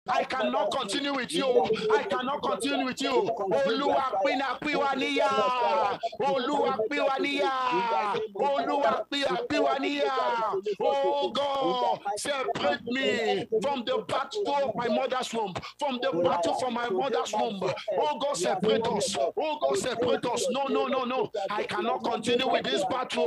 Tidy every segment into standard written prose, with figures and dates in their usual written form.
I cannot continue with you. I cannot continue with you. Oluwapiwaniya. Oh God, separate me from the battle of my mother's womb, from the battle from my mother's womb. Oh God, separate us. Oh God, separate us. No. I cannot continue with this battle.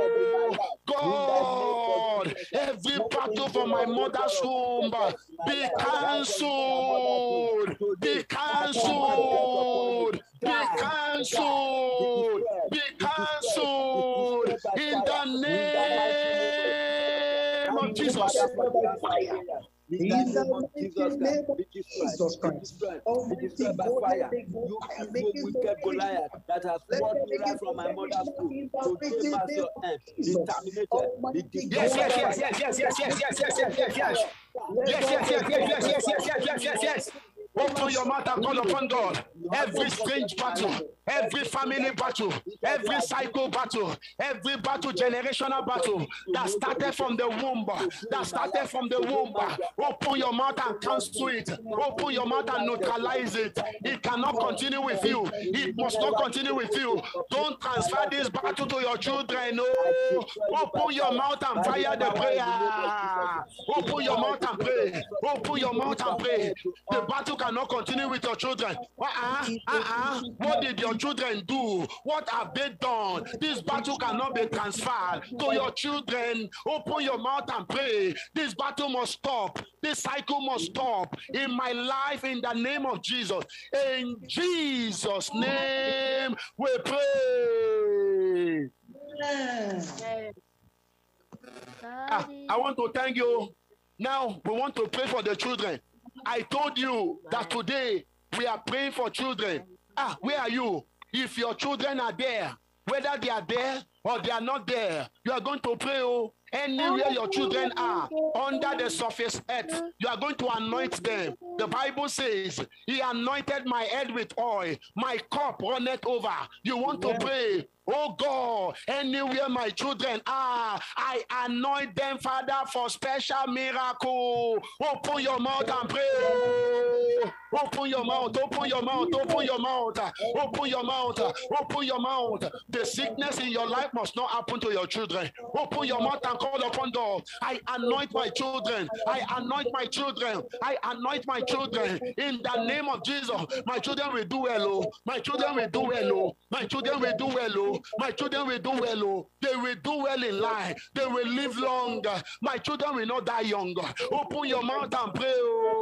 God, every battle from my mother's womb be cancelled. Be cancelled. Be cancelled. Be cancelled. In the name of Jesus. In the name of Jesus Christ. By fire. You wicked Goliath that has brought me right from my mother's womb. Today must your end be terminated. Yes. Open your mouth and call upon God. Every strange battle, every family battle, every cycle battle, every battle, generational battle that started from the womb, Open your mouth and cancel it. Open your mouth and neutralize it. It cannot continue with you. It must not continue with you. Don't transfer this battle to your children. No. Open your mouth and fire the prayer. Open your mouth and pray. Open your mouth and pray. The battle cannot continue with your children. What did your children do? What have they done? This battle cannot be transferred to your children. Open your mouth and pray. This battle must stop. This cycle must stop in my life in the name of Jesus. In Jesus' name we pray. I want to thank you. Now we want to pray for the children. I told you that today we are praying for children. Where are you? If your children are there, whether they are there or they are not there, you are going to pray. Anywhere your children are under the surface earth, you are going to anoint them. The Bible says, He anointed my head with oil, my cup runneth over. You want to pray? Oh God, anywhere my children are, I anoint them, Father, for special miracle. Open your mouth and pray. Open your mouth, open your mouth, open your mouth, open your mouth, open your mouth. The sickness in your life must not happen to your children. Open your mouth and call upon God. I anoint my children. I anoint my children. I anoint my children in the name of Jesus. My children will do well. My children will do well. My children will do well. My children will do well. They will do well in life. They will live longer. My children will not die younger. Open your mouth and pray.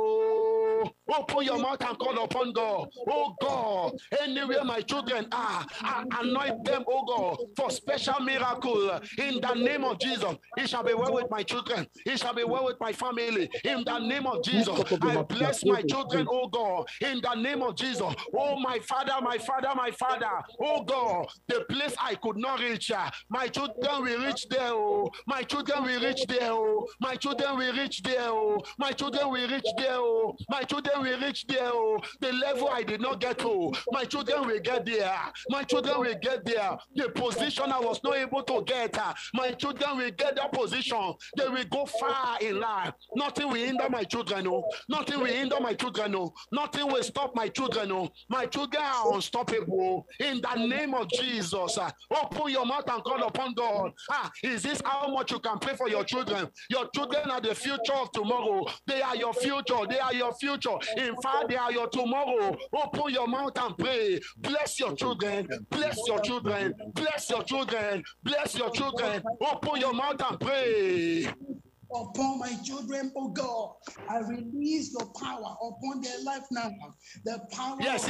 Open your mouth and call upon God. Oh God, anywhere my children are, I anoint them, oh God, for special miracle in the name of Jesus. It shall be well with my children. It shall be well with my family. In the name of Jesus, I bless my children, oh God. In the name of Jesus, oh my Father, my Father, my Father, oh God, the place I could not reach, my children will reach there. Oh, my children will reach there. Oh, my children will reach there. Oh, my children will reach there. Oh, my children will reach there. Oh, the level I did not get to, my children will get there. My children will get there. The position I was not able to get, my children will get that position. They will go far in life. Nothing will hinder my children. No, nothing will hinder my children. No, nothing will stop my children. No, my children are unstoppable. In the name of Jesus, open your mouth and call upon God. Is this how much you can pray for your children? Your children are the future of tomorrow. They are your future. They are your future. In fact, they are your tomorrow. Open your mouth and pray. Bless your children. Bless your children. Bless your children. Bless your children. Open your mouth and pray. Upon my children, oh God, I release your power upon their life now. The power. Yes.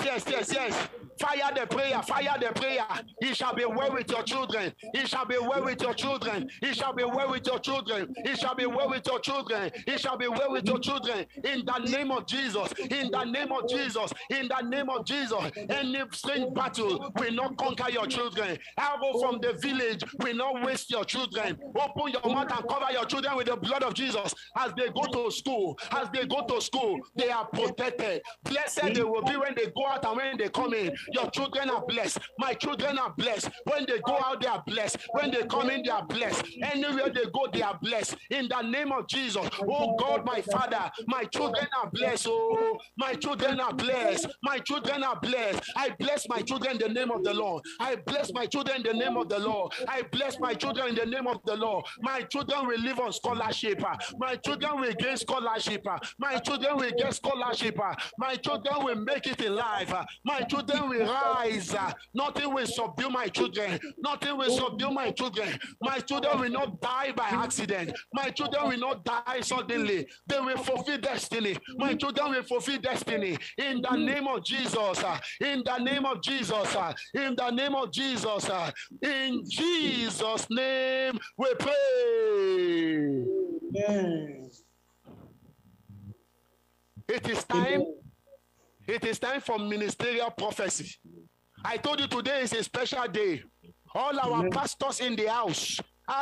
Fire the prayer. Fire the prayer. It shall be well with your children. It shall be well with your children. It shall be well with your children. It shall be well with your children. It shall be well with your children. In the name of Jesus. In the name of Jesus. In the name of Jesus. Any strange battle will not conquer your children. Arrow from the village will not waste your children. Open your mouth and cover your children children with the blood of Jesus. As they go to school, they are protected. Blessed they will be when they go out and when they come in. Your children are blessed. My children are blessed. When they go out, they are blessed. When they come in, they are blessed. Anywhere they go, they are blessed. In the name of Jesus. Oh God, my Father, my children are blessed. Oh, my children are blessed. My children are blessed. I bless my children in the name of the Lord. I bless my children in the name of the Lord. I bless my children in the name of the Lord. My children will live on scholarship. My children will gain scholarship. My children will get scholarship. My children will make it in life. My children will rise. Nothing will subdue my children. Nothing will subdue my children. My children will not die by accident. My children will not die suddenly. They will fulfill destiny. My children will fulfill destiny. In the name of Jesus. In the name of Jesus. In the name of Jesus. In Jesus' name we pray. Amen. It is time. It is time for ministerial prophecy. I told you today is a special day. All our pastors in the house.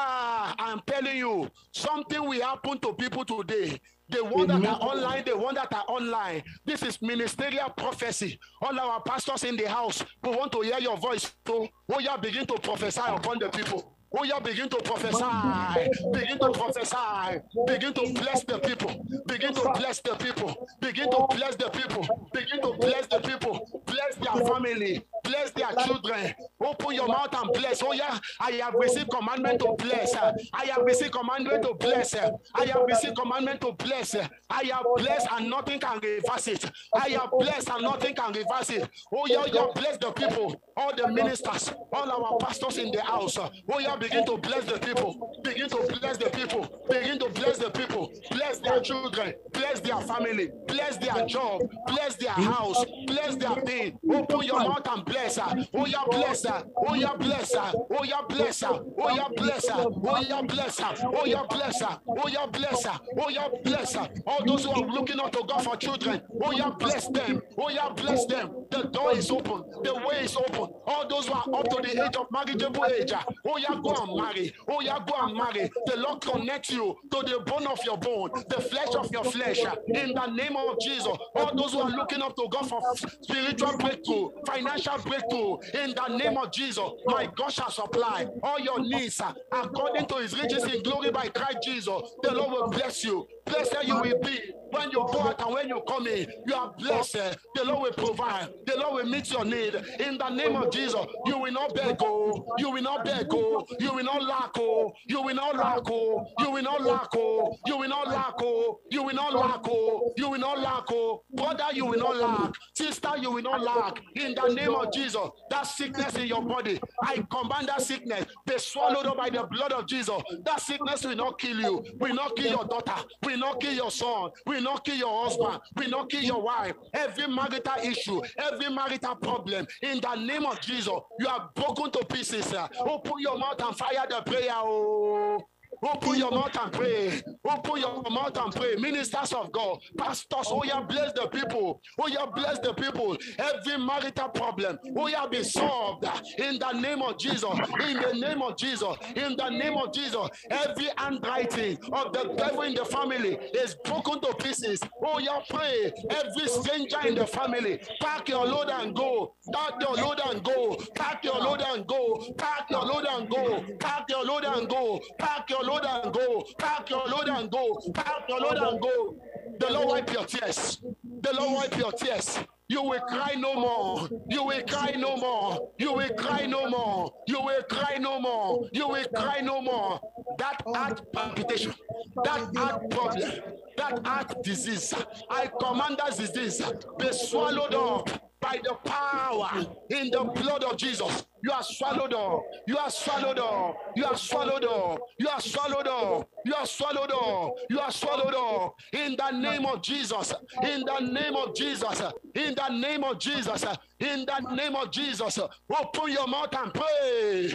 I'm telling you, something will happen to people today. The one that are online, the one that are online. This is ministerial prophecy. All our pastors in the house who want to hear your voice. So, you begin to prophesy upon the people. Oh, you begin to prophesy. Begin to prophesy. Begin to bless the people. Begin to bless the people. Begin to bless the people. Begin to bless the people. Bless their family. Bless their children. Open your mouth and bless. Oh, yeah. I have received commandment to bless. I have received commandment to bless. I have received commandment to bless. I have blessed and nothing can reverse it. I have blessed and nothing can reverse it. Oh, yeah. You bless the people. All the ministers. All our pastors in the house. Oh, yeah. Begin to bless the people. Begin to bless the people. Begin to bless the people. Bless their children. Bless their family. Bless their job. Bless their house. Bless their thing. Open your mouth and bless her. Oh, yeah, bless her. Oh, yeah, bless her. Oh, yeah, bless her. Oh, yeah, bless her. Oh, yeah, bless her. Oh, yeah, bless her. Oh, yeah, bless her. Oh, yeah, bless her. All those who are looking up to God for children. Oh, yeah, bless them. Oh, yeah, bless them. The door is open. The way is open. All those who are up to the age of marriageable age. Oh, yeah, go and marry. Oh, yeah, go and marry. The Lord connect you to the bone of your bone, the flesh of your flesh. In the name of Jesus, all those who are looking up to God for spiritual breakthrough, financial breakthrough, in the name of Jesus, my God shall supply all your needs according to his riches in glory by Christ Jesus. The Lord will bless you. Blessed you will be when you go out and when you come in. You are blessed. The Lord will provide. The Lord will meet your need. In the name of Jesus, you will not beg. You will not beg. You will not lack. You will not lack. You will not lack. You will not lack. You will not lack. You will not lack. Brother, you will not lack. Sister, you will not lack. In the name of Jesus, that sickness in your body, I command that sickness be swallowed up by the blood of Jesus. That sickness will not kill you. Will not kill your daughter. Will not kill your son. Will not kill your husband. Will not kill your wife. Every marital issue, every marital problem, in the name of Jesus, you are broken to pieces. Open your mouth and fire the prayer. Oh. Open your mouth and pray. Open your mouth and pray. Ministers of God, pastors, oh yeah, bless the people. Oh yeah, bless the people. Every marital problem, oh yeah, be solved in the name of Jesus. In the name of Jesus. In the name of Jesus. Every handwriting of the devil in the family is broken to pieces. Oh yeah, pray. Every stranger in the family, pack your load and go. Pack your load and go. Pack your load and go. Pack your load and go. Pack your load and go. Pack your load and go. Pack your load and go. Pack your load and go. The Lord wipe your tears. The Lord wipe your tears. You will cry no more. You will cry no more. You will cry no more. You will cry no more. You will cry no more. That heart palpitation, that heart problem, that heart disease, I command that disease be swallowed up by the power in the blood of Jesus. You are swallowed up. You are swallowed up. You are swallowed up. You are swallowed up. You are swallowed up. You are swallowed up. In the name of Jesus. In the name of Jesus. In the name of Jesus. In the name of Jesus. Open your mouth and pray.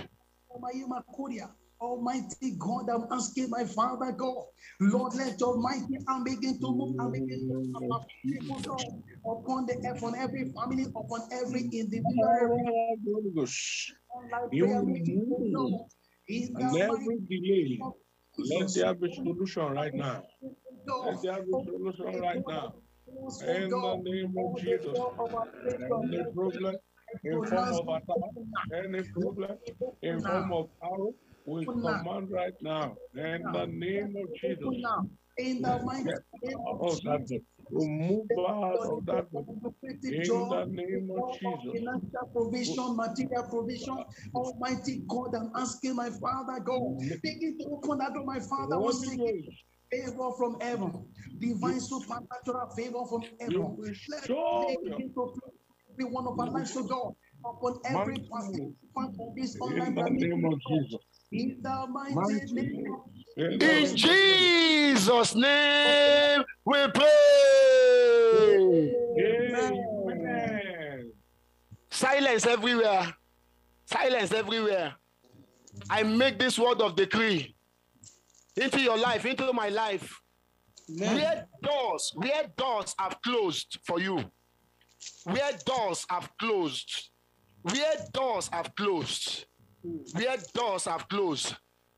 Almighty God, I'm asking my Father God, Lord, let your mighty hand begin to move and begin to move upon the earth, on every family, upon every individual, every delay Let there be solution right now. Let there be solution right now. In the name of Jesus. Any problem in form of attack, any problem in form of arrow, we command right now. In the name of Jesus. In the mighty name of Jesus. Move out of that body. In the name of Jesus. Financial provision, material provision, Almighty God, I'm asking my Father God, begin to open that door, my Father, was seeking favor from heaven, divine supernatural favor from heaven. Let me begin to be one of our lives, so God, upon every participant of this online name. In the mighty name of in Jesus' name we pray. Amen. Silence everywhere. Silence everywhere. I make this word of decree into your life, into my life. Where doors have closed for you. Where doors have closed. Where doors have closed. Where doors have closed.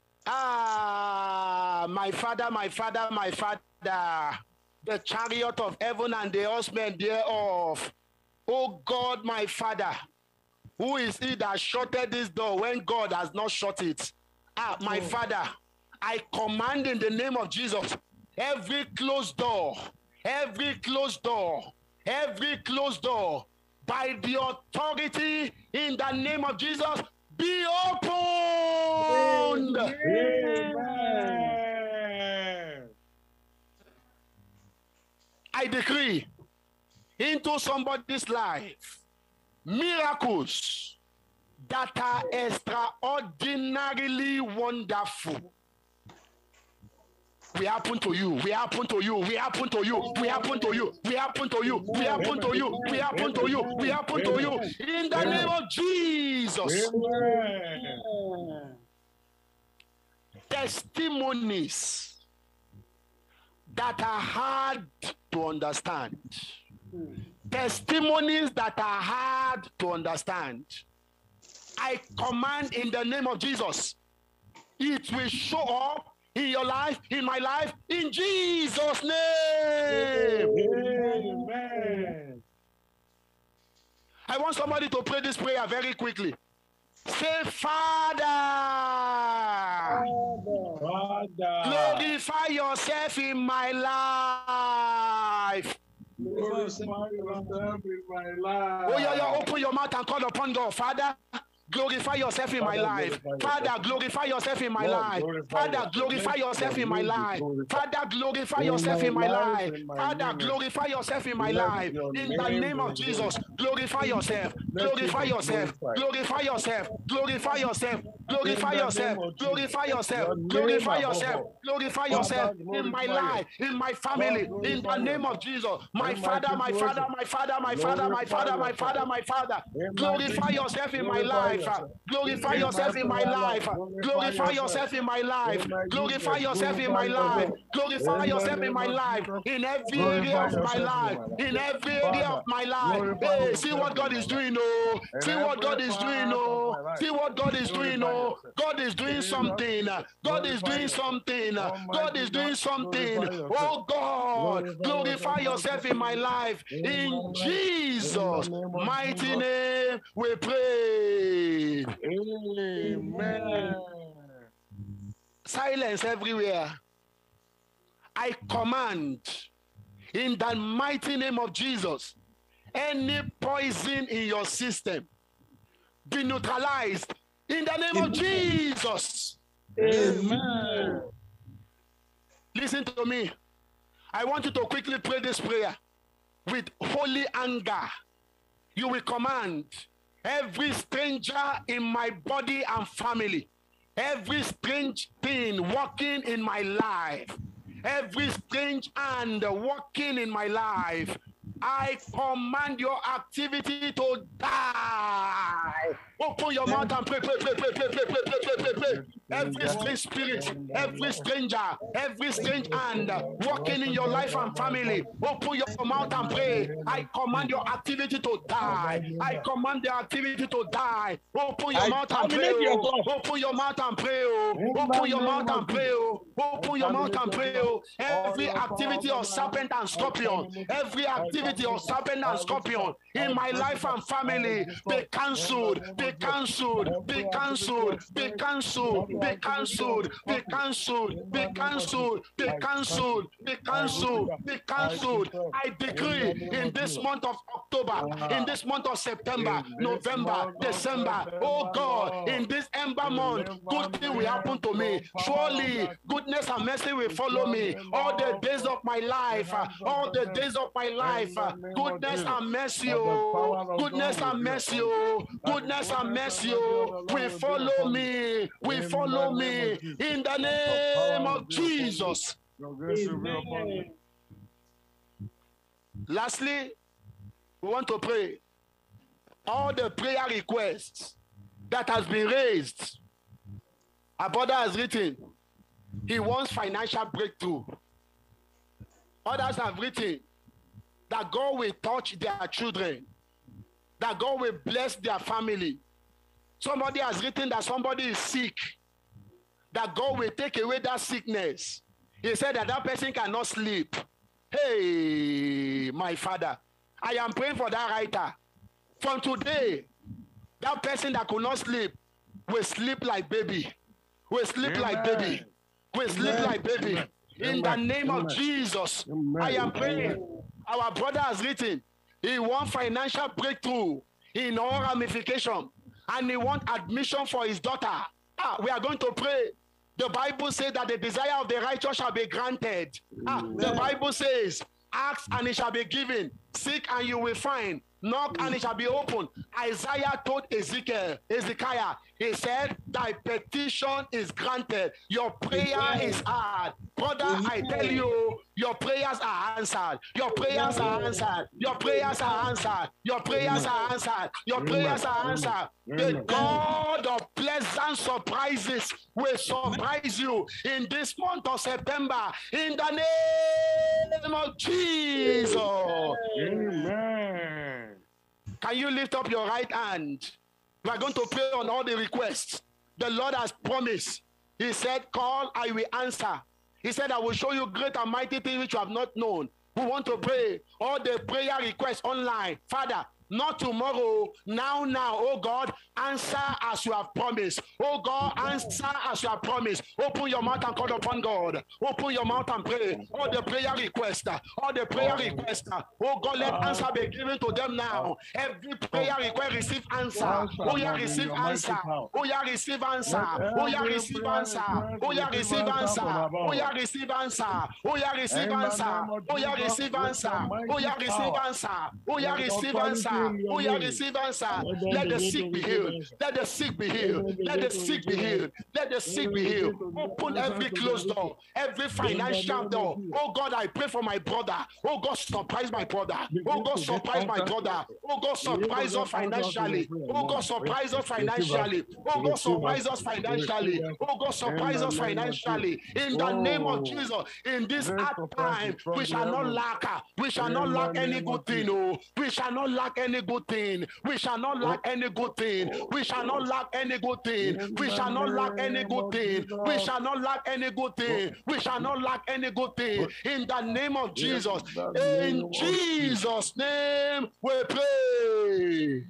My Father, my Father, my Father, the chariot of heaven and the horsemen thereof. Oh God, my Father, who is he that shutted this door when God has not shut it? My Father, I command in the name of Jesus, every closed door, every closed door, every closed door, by the authority in the name of Jesus, be opened. Amen. I decree into somebody's life miracles that are extraordinarily wonderful. We happen to you. We happen to you. We happen to you. We happen to you. We happen to you. We happen to you. We happen to you. We happen to you. In the name of Jesus. Amen. Testimonies that are hard to understand. Testimonies that are hard to understand. I command in the name of Jesus, it will show up in your life, in my life, in Jesus' name. Amen. I want somebody to pray this prayer very quickly. Say, Father, glorify yourself in my life. Glorify yourself in my life. Oh, yeah, open your mouth and call upon God. Father, glorify yourself in my life. Father, glorify yourself in my life. Father, glorify yourself in my life. Father, glorify yourself in my life. Father, glorify yourself in my life. In the name of Jesus, glorify yourself. Glorify yourself. Glorify yourself. Glorify yourself. Glorify yourself. Glorify yourself. Glorify yourself. Glorify yourself in my life, in my family. In the name of Jesus, my Father, my Father, my Father, my Father, my Father, my Father, my Father. Glorify yourself in my life. Glorify yourself in my life. Glorify yourself in my life. Glorify yourself in my life. Glorify yourself in my life. In every area of my life. In every area of my life. Hey, see what God is doing, oh. See what God is doing, oh. See what God is doing, oh. God is doing something. God is doing something. God is doing something. Oh God, glorify yourself in my life. In Jesus' mighty name we pray. Amen. Silence everywhere. I command in the mighty name of Jesus, any poison in your system be neutralized in the name of Jesus. Amen. Listen to me. I want you to quickly pray this prayer with holy anger. You will command every stranger in my body and family, every strange thing walking in my life, every strange hand walking in my life, I command your activity to die. Open your mouth and pray. Every strange spirit, every stranger, every strange hand working in your life and family, open your mouth and pray. I command your activity to die. I command the activity to die. Open your mouth and pray. Open your mouth and pray. Open your mouth and pray. Open your mouth and pray. Every activity of serpent and scorpion, every activity of serpent and scorpion in my life and family, be cancelled, be cancelled, be cancelled, be cancelled, be cancelled, be cancelled, be cancelled, be cancelled, be cancelled, be cancelled. I decree in this month of October, in this month of September, November, December, oh God, in this ember month, good thing will happen to me. Surely goodness and mercy will follow me all the days of my life, all the days of my life. Goodness and mercy, oh, goodness and mercy, oh, goodness and mercy, oh, will follow me, will follow me in the name of Jesus. Lastly, we want to pray all the prayer requests that has been raised. Our brother has written, he wants financial breakthrough. Others have written that God will touch their children, that God will bless their family. Somebody has written that somebody is sick, that God will take away that sickness. He said that that person cannot sleep. Hey, my Father, I am praying for that writer. From today, that person that could not sleep will sleep like baby. Will sleep like baby. Will sleep like baby. In the name of Jesus, I am praying. Our brother has written, he wants financial breakthrough in all ramifications, and he wants admission for his daughter. We are going to pray. The Bible says that the desire of the righteous shall be granted. The Bible says, ask and it shall be given. Seek and you will find. Knock and it shall be opened. Isaiah told Ezekiel, he said, thy petition is granted. Your prayer is hard. Brother, I tell you, your prayers are answered. Your prayers are answered. Your prayers are answered. Your prayers are answered. Your prayers are answered. The God of pleasant surprises will surprise you in this month of September. In the name of Jesus. Amen. Can you lift up your right hand? We are going to pray on all the requests. The Lord has promised. He said, call, I will answer. He said, I will show you great and mighty things which you have not known. We want to pray all the prayer requests online. Father, not tomorrow, now, oh God, answer as you have promised. Oh God, answer as you have promised. Open your mouth and call upon God. Open your mouth and pray. All the prayer requests, all the prayer requests. Oh God, let answer be given to them now. Every prayer request receive answer. Oh yeah, receive answer. Oh yeah, receive answer. Oh yeah, receive answer. Oh yeah, receive answer. Oh yeah, receive answer. Oh yeah, receive answer. Oh yeah, receive answer. Oh yeah, receive answer. Oh yeah, receive answer. Oh, yeah, receive answer. Let the sick be healed. Let the sick be healed. Let the sick be healed. Let the sick be healed. Open every closed door, every financial door. Oh God, I pray for my brother. Oh God, surprise my brother. Oh God, surprise my brother. Oh God, surprise us financially. Oh God, surprise us financially. Oh God, surprise us financially. Oh God, surprise us financially. In the name of Jesus, in this hard time, we shall not lack. We shall not lack any good thing. Oh, we shall not lack any good thing. We shall not lack any good thing. We shall not lack any good thing. We shall not lack any good thing. We shall not lack any good thing. We shall not lack any good thing. In the name of Jesus. In Jesus' name we pray.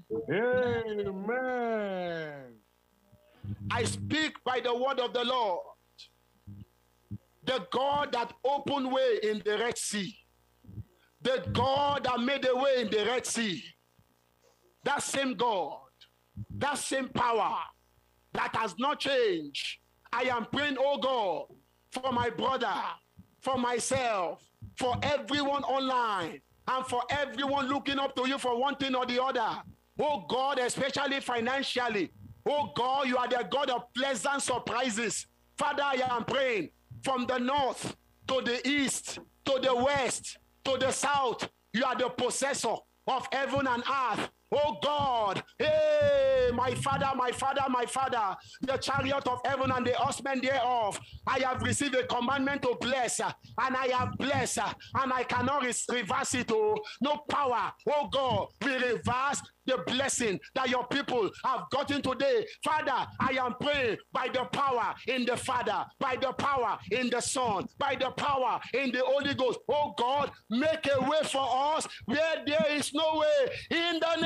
Amen. I speak by the word of the Lord. The God that opened way in the Red Sea. The God that made a way in the Red Sea. That same God, that same power that has not changed. I am praying, oh God, for my brother, for myself, for everyone online, and for everyone looking up to you for one thing or the other. Oh God, especially financially. Oh God, you are the God of pleasant surprises. Father, I am praying from the north to the east, to the west, to the south, You are the possessor of heaven and earth. Oh God, hey, my Father, my Father, my Father, the chariot of heaven and the horsemen thereof. I have received a commandment to bless, and I have blessed, and I cannot reverse it. Oh, no power, oh God, will reverse the blessing that your people have gotten today. Father, I am praying by the power in the Father, by the power in the Son, by the power in the Holy Ghost. Oh God, make a way for us where there is no way, in the name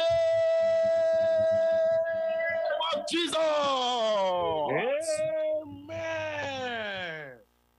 of Jesus. Amen.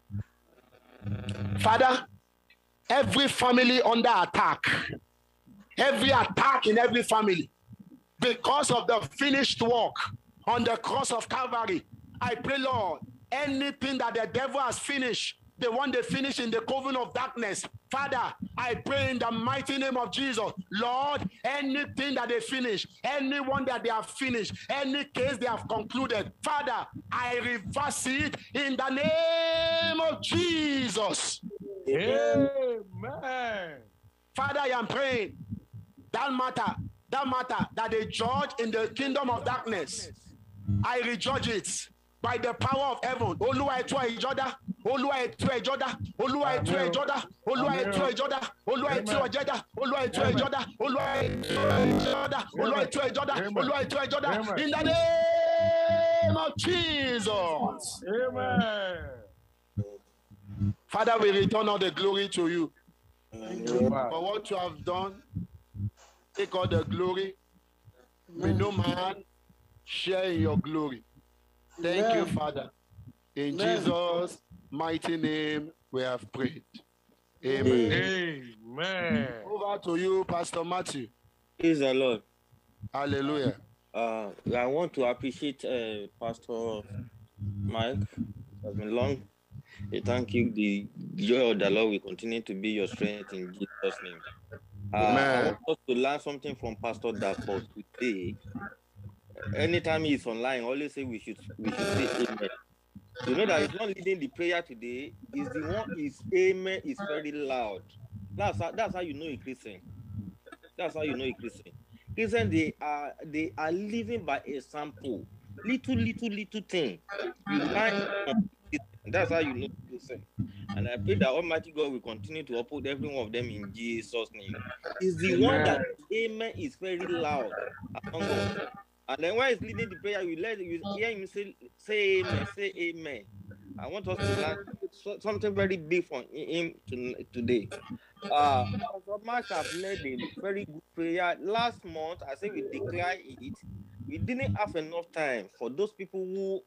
Father, every family under attack, every attack in every family, because of the finished work on the cross of Calvary, I pray, Lord, anything that the devil has finished, the one they finished in the coven of darkness, Father, I pray in the mighty name of Jesus, Lord, anything that they finish, anyone that they have finished, any case they have concluded, Father, I reverse it in the name of Jesus. Amen. Father, I am praying that matter that they judge in the kingdom of darkness, I rejudge it by the power of heaven. Olúwa ẹ tú ẹjọ́ dá, Olúwa ẹ tú ẹjọ́ dá, Olúwa ẹ tú ẹjọ́ dá, Olúwa ẹ tú ẹjọ́ dá, Olúwa ẹ tú ẹjọ́ dá, Olúwa ẹ tú ẹjọ́ dá, Olúwa ẹ tú ẹjọ́ dá, Olúwa ẹ tú ẹjọ́ dá, Olúwa ẹ tú ẹjọ́ dá, in the name of Jesus. Amen. Father, we return all the glory to you. Thank you, For what you have done, take all the glory. May no man share in your glory. Thank you, Father. In Jesus' mighty name, we have prayed. Amen. Amen. Over to you, Pastor Matthew. Praise the Lord. Hallelujah. I want to appreciate Pastor Mike. It has been long. I thank you. The joy of the Lord will continue to be your strength in Jesus' name. I want us to learn something from Pastor Dapo today. Anytime he's online, always say we should say amen. You know that he's not leading the prayer today. Is the one his amen is very loud. That's how you know a Christian. That's how you know a Christian. Christian, they are living by example. Little thing. You learn. That's how you know a Christian. And I pray that Almighty God will continue to uphold every one of them in Jesus' name. Is the one that amen is very loud among us. And then when he's leading the prayer, you hear him say amen, say amen. I want us to learn something very big from him today. Pastor Mark have led a very good prayer. Last month, I said we declare it. We didn't have enough time for those people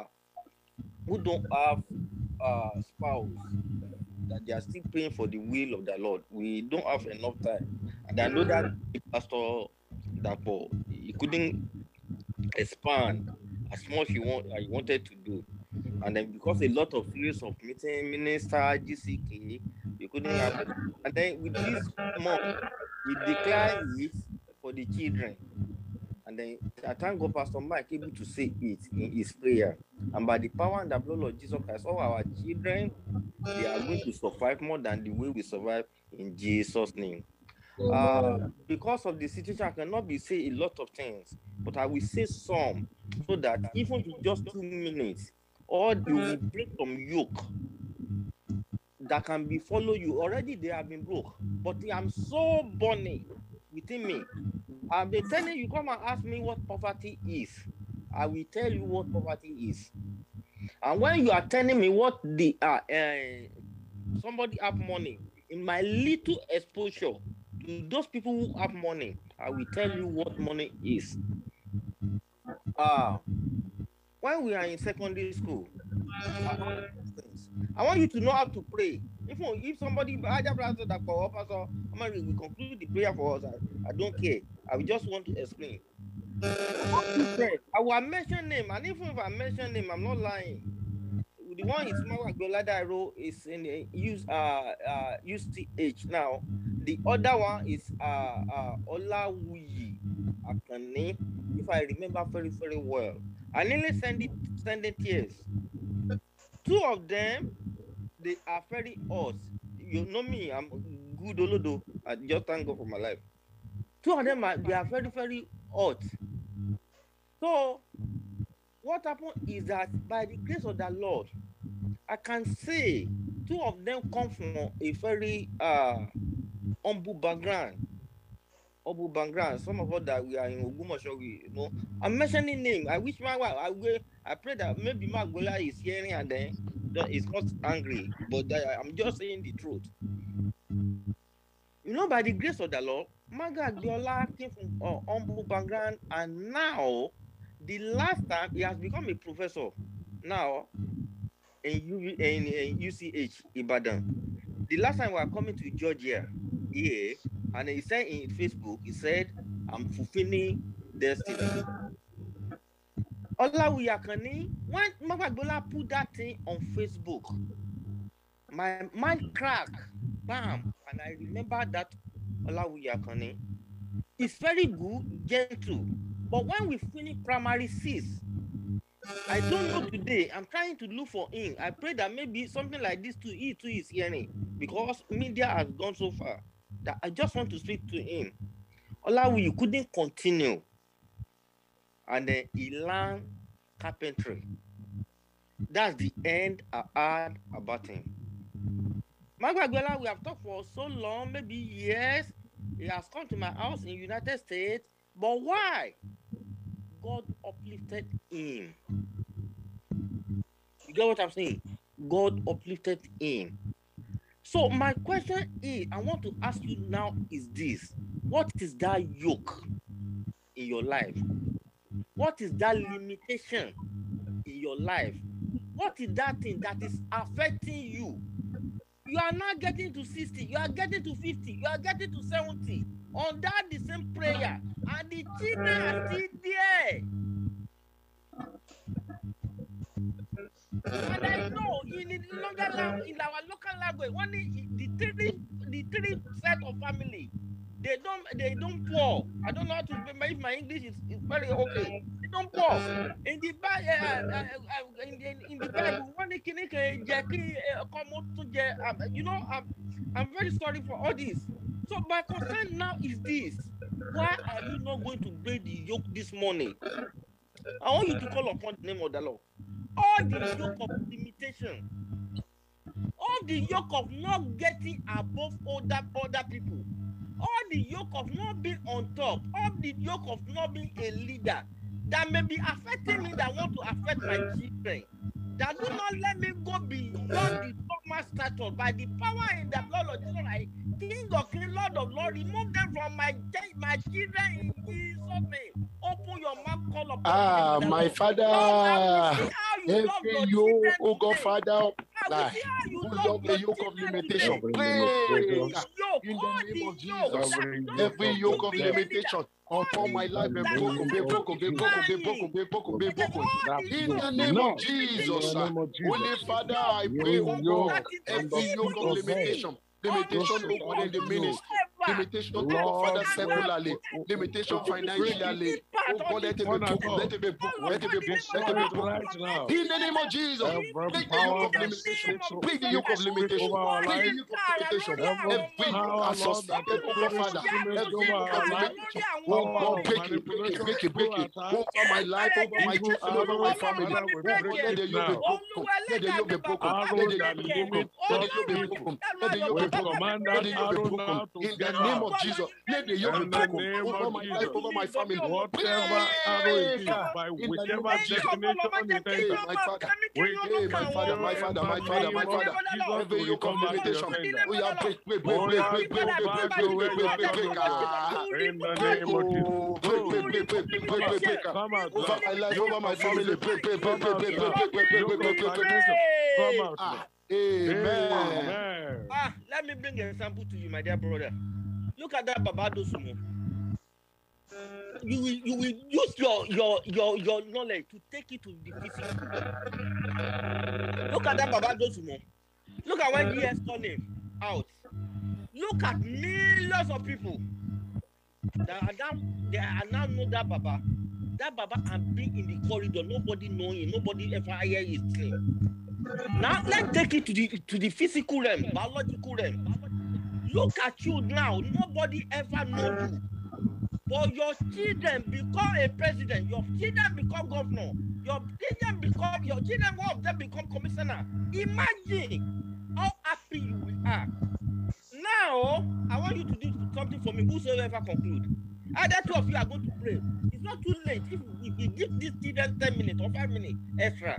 who don't have spouse, that they are still praying for the will of the Lord. We don't have enough time. And I know that Pastor Dapo, he couldn't expand as much he wanted to do. And then because a lot of years of meeting, minister, GCK, we couldn't have it. And then with this month, we declare it for the children. And then I thank God Pastor Mike able to say it in his prayer. And by the power and the blood of Jesus Christ, all our children, they are going to survive more than the way we survive in Jesus' name. Because of the situation, I cannot be say a lot of things, but I will say some, so that even in just 2 minutes, or you will break some yoke that can be follow you. Already they have been broke, but I am so burning within me. I've been telling you, come and ask me what poverty is. I will tell you what poverty is. And when you are telling me what the somebody have money, in my little exposure to those people who have money, I will tell you what money is. When we are in secondary school, I want you to know how to pray. If somebody will conclude the prayer for us, I don't care. I just want to explain. I will mention name, and even if I mention name, I'm not lying. The one is Goladairo is in the UCH now. The other one is Olawuyi Akane, if I remember very, very well. I nearly send it tears. 2 of them, they are very odd. You know me, I'm good, Olodo. I just thank God for my life. Two of them they are very, very hot. So what happened is that by the grace of the Lord, I can say two of them come from a very humble background. Some of us that we are in Ogumosho, I'm mentioning name. I wish my wife. I pray that maybe Magola is hearing and then is not angry, but I'm just saying the truth. By the grace of the Lord, Maga Agboola came from humble background, and now the last time he has become a professor now in UCH Ibadan. The last time we were coming to Georgia here, and he said in Facebook, he said, I'm fulfilling destiny. Olawi Akani, when Maga Agboola put that thing on Facebook, my mind cracked, bam, and I remember that Olawi Akani is very good, gentle, but when we finish primary 6, I don't know today. I'm trying to look for him. I pray that maybe something like this too, he too is hearing, because media has gone so far that I just want to speak to him. Olawi, you couldn't continue, and then he learned carpentry. That's the end I heard about him. Maga Agboola, we have talked for so long, maybe years. He has come to my house in United States, but why? God uplifted him. You get what I'm saying? God uplifted him. So my question is, I want to ask you now is this. What is that yoke in your life? What is that limitation in your life? What is that thing that is affecting you? You are not getting to 60, you are getting to 50, you are getting to 70. On that the same prayer, and the children are still there. And I know in our local language, the three set of family, they don't pour. I don't know how to remember if my English is very okay. They don't pour. In the Bible, I'm very sorry for all this. So my concern now is this: why are you not going to break the yoke this morning? I want you to call upon the name of the Lord. All the yoke of limitation, all the yoke of not getting above other people, all the yoke of not being on top, all the yoke of not being a leader that may be affecting me, that want to affect my children, that do not let me go beyond the normal stature. By the power in the blood of Jesus, I, King of Kings, Lord of Lords, remove them from my children in Jesus' name. Open your mouth, call upon my Lord. Father, Lord, every yoke, oh God, Father, the yoke of limitation, break in the name of Jesus. Every yoke of limitation upon my life, be broken. In the name of Jesus, Holy Father, I pray, oh God, every yoke of limitation. Limitation, oh God, in the ministry. Limitation, oh God, Father, secularly. Limitation financially. Oh God, let it be broken. Let it be broken. Let it be broken. Let it be broken. In the name of Jesus, break the yoke of limitation. Break the yoke of limitation. Break the yoke of limitation. Every yoke associated, oh God, Father. Every yoke of limitation. Oh God, break it. Over my life, over my children, over my family. Oh God, let the yoke be broken. Let the yoke be broken. Let the yoke be broken. Let the yoke be broken. Let the yoke be broken. Let the yoke be broken. In the name of Jesus, let the yoke be broken over my life, over my family. Whatever arrow it is, by whichever destination it enters, my Father, every yoke of limitation, we are break. In the name of Jesus, come out, over my life, over my family, come out. Amen. Let me bring an example to you, my dear brother. Look at that Baba Dosumo. You will use your knowledge to take it to the physical. Look at that Baba Dosumo. Look at when GS turned him out. Look at millions of people that now know that Baba. That Baba and be in the corridor. Nobody know him. Nobody ever hear his name. Now let's take it to the physical realm, biological realm. Look at you now. Nobody ever knows you. But your children become a president. Your children become governor. Your children, one of them become commissioner. Imagine how happy you are. Now, I want you to do something for me. Whosoever conclude. Either two of you are going to pray. It's not too late if we give these children 10 minutes or 5 minutes extra.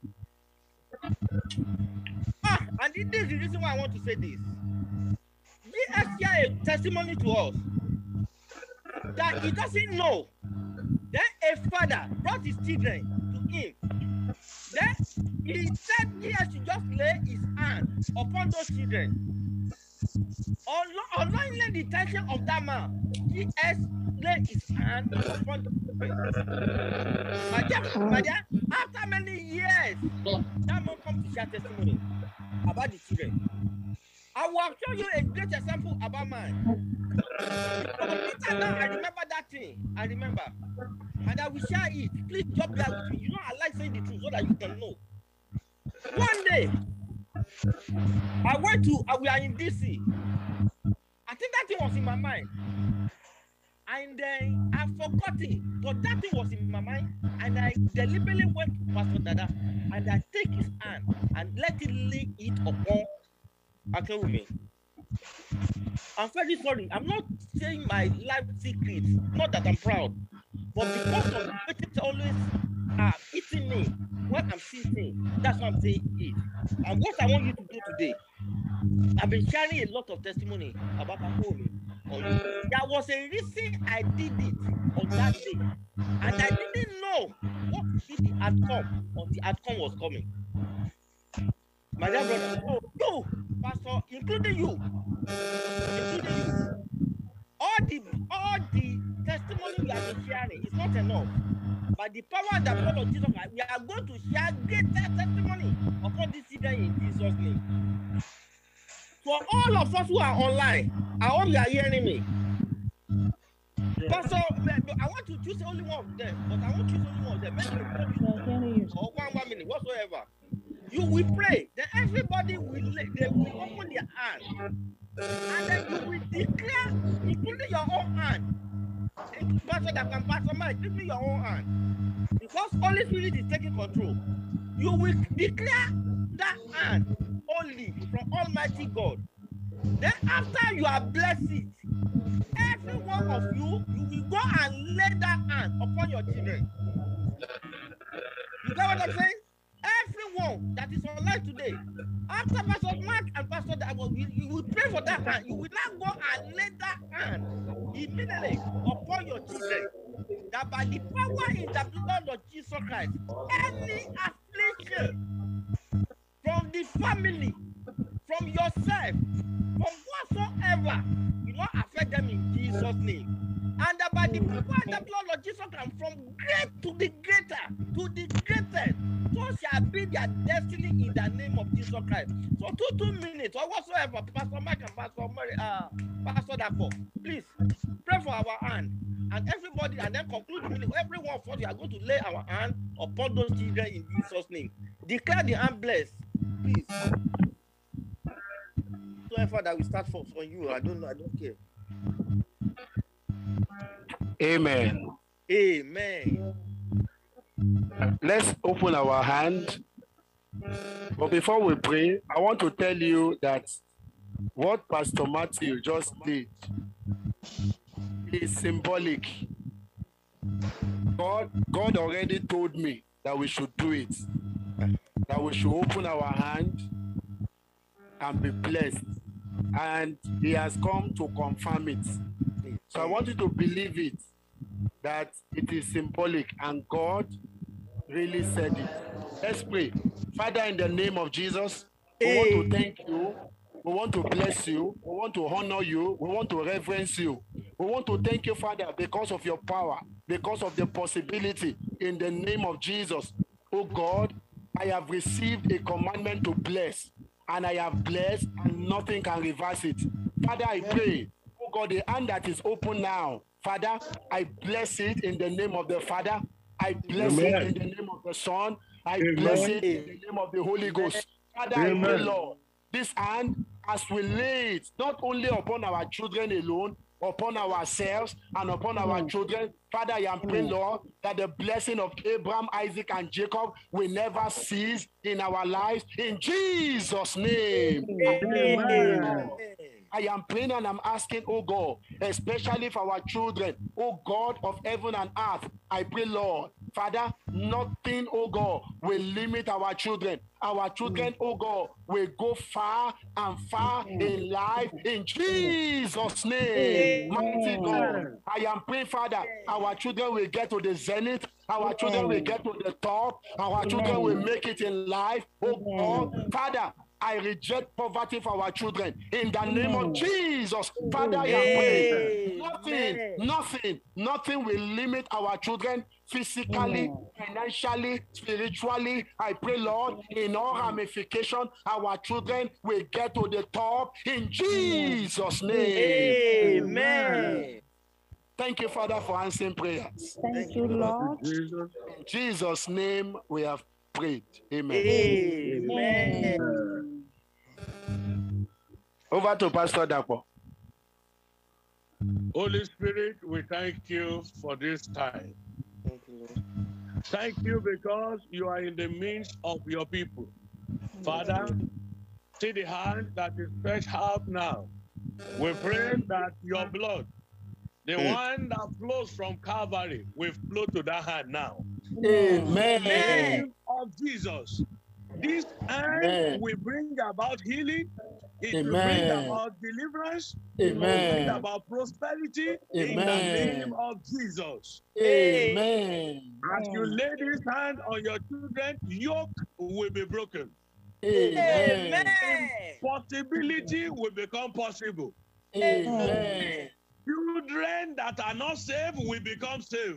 And this is the reason why I want to say this. This is a testimony to us that he doesn't know. Then a father brought his children to him. Then he said he has to just lay his hand upon those children. Unknowingly the intention of that man, he has laid his hand upon those children. My dear, after many years, that man comes to share testimony about the children. I will show you a great example about mine. I remember that thing. I remember. And I will share it. Please drop that with me. You know, I like saying the truth so that you can know. One day, we are in DC. I think that thing was in my mind. And then I forgot it. But that thing was in my mind. And I deliberately went to Pastor Dada. And I take his hand and let him lay it upon Akinwumi. I'm very sorry. I'm not saying my life secrets. Not that I'm proud. But because of the way it's always eating me when I'm sitting, that's what I'm saying it. And what I want you to do today, I've been sharing a lot of testimony about Akinwumi. There was a reason I did it on that day. And I didn't know what would be the outcome or the outcome was coming. My dear brother, you, Pastor, including you, all the testimony we have been sharing is not enough. By the power and the blood of Jesus, we are going to share greater testimony upon this children in Jesus' name. For all of us who are online, I hope you are hearing me. Pastor, I want to choose only one of them, but I won't choose only one of them. Maybe or 1 minute, whatsoever. You will pray, then everybody will open their hand, and then you will declare, including your own hand. Pastor that can Pastor Mike, including your own hand, because Holy Spirit is taking control. You will declare that hand only from Almighty God. Then after you are blessed, every one of you will go and lay that hand upon your children. You get what I'm saying? Everyone that is online today, after Pastor Mark and Pastor Dabo, you will pray for that hand. You will not go and lay that hand immediately upon your children. That by the power in the blood of Jesus Christ, any affliction from the family, from yourself, from whatsoever, will not affect them in Jesus' name. And that by the power and the blood of Jesus Christ, from great to the greater, to the greatest, so shall be their destiny in the name of Jesus Christ. So 2 minutes or whatsoever, Pastor Mike and Pastor Dabo, please pray for our hand. And everybody, and then conclude the meeting. Everyone of us, we are going to lay our hand upon those children in Jesus' name. Declare the hand blessed, please. So that we start for you. I don't know. I don't care. Amen. Amen. Let's open our hand. But before we pray, I want to tell you that what Pastor Matthew just did is symbolic. God already told me that we should do it. That we should open our hand and be blessed. And he has come to confirm it. So I want you to believe it, that it is symbolic and God really said it. Let's pray. Father, in the name of Jesus, we want to thank you. We want to bless you. We want to honor you. We want to reverence you. We want to thank you, Father, because of your power, because of the possibility. In the name of Jesus, oh God, I have received a commandment to bless, and I have blessed, and nothing can reverse it. Father, I pray, oh God, the hand that is open now, Father, I bless it in the name of the Father. I bless it in the name of the Son. I bless it in the name of the Holy Ghost. Father, I pray, Lord, this hand, as we lay it not only upon our children alone, upon ourselves and upon our children. Father, I am praying, Lord, that the blessing of Abraham, Isaac, and Jacob will never cease in our lives. In Jesus' name. Amen. I am praying and I'm asking, oh God, especially for our children, oh God of heaven and earth, I pray, Lord, Father, nothing, oh God, will limit our children. Our children, oh God, will go far and far in life in Jesus' name. Mighty God, I am praying, Father, our children will get to the zenith. Our children will get to the top. Our children will make it in life. Oh God, Father, I reject poverty for our children in the name of Jesus. Father, I am praying. Nothing will limit our children physically, financially, spiritually. I pray, Lord, in all ramifications, our children will get to the top in Jesus' name. Amen. Thank you, Father, for answering prayers. Thank you, Lord. In Jesus' name we have prayed. Amen. Amen. Over to Pastor Dapo. Holy Spirit, we thank you for this time. Thank you, Lord. Thank you because you are in the midst of your people. Father, see the hand that is stretched out now. We pray that your blood, the one that flows from Calvary, will flow to that hand now. Amen. In the name of Jesus, this hand will bring about healing. It will bring about deliverance. It will bring about prosperity in the name of Jesus. Amen. As you lay this hand on your children, yoke will be broken. Amen. Impossibility will become possible. Amen. Children that are not saved will become saved.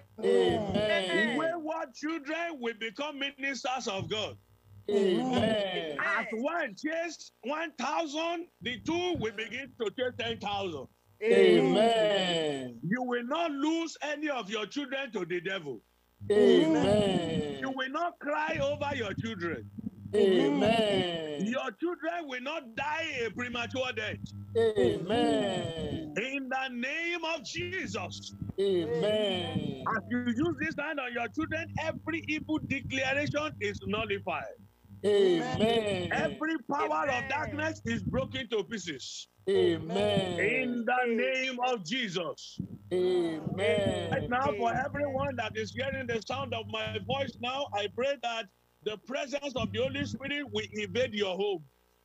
Amen. Wayward children will become ministers of God. Amen. As one chase 1,000, the two will begin to chase 10,000. Amen. You will not lose any of your children to the devil. Amen. You will not cry over your children. Amen. Your children will not die a premature death. Amen. In the name of Jesus. Amen. As you use this hand on your children, every evil declaration is nullified. Amen. Every power of darkness is broken to pieces. Amen. In the name of Jesus. Amen. Right now, for everyone that is hearing the sound of my voice now, I pray that the presence of the Holy Spirit will invade your home.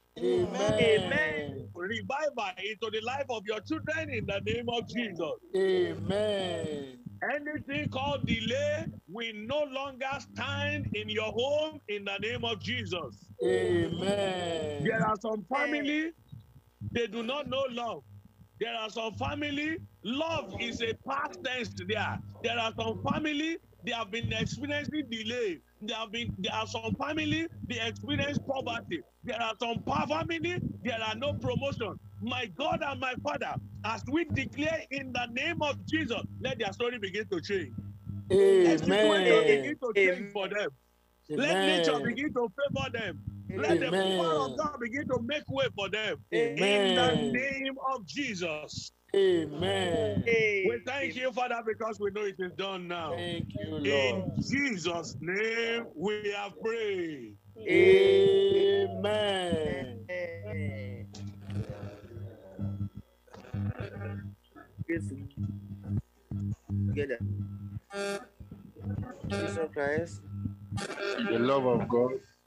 Amen. Revival into the life of your children in the name of Jesus. Amen. Anything called delay will no longer stand in your home in the name of Jesus. Amen. There are some family, they do not know love. There are some family, love is a past tense there. There are some family, they have been experiencing delay. There are some family, they experience poverty. There are some family, there are no promotion. My God and my Father, as we declare in the name of Jesus, let their story begin to change. Let situation begin to change for them. Let nature begin to favor them. Let the power of God begin to make way for them. In the name of Jesus. Amen. We thank you, Father, because we know it is done now. Thank you, Lord. In Jesus' name we have prayed. Amen. Together. Jesus Christ, the love of God,